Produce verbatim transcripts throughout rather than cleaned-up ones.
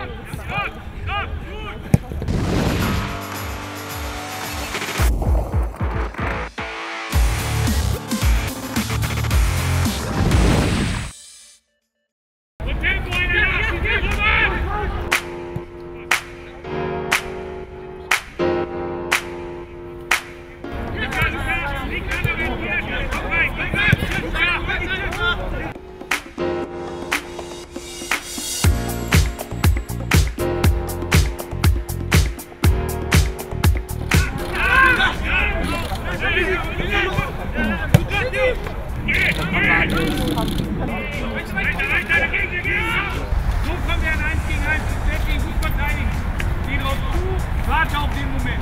Warte auf den Moment.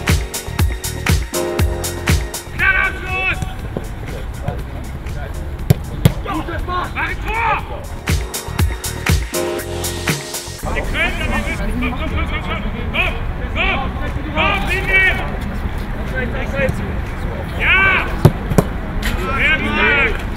Klarer Abschluss! Mach ein Tor! Wir können, wir müssen. Komm, komm, komm, komm, komm! Komm! Komm! Komm, Linie! Ja! Sehr gut!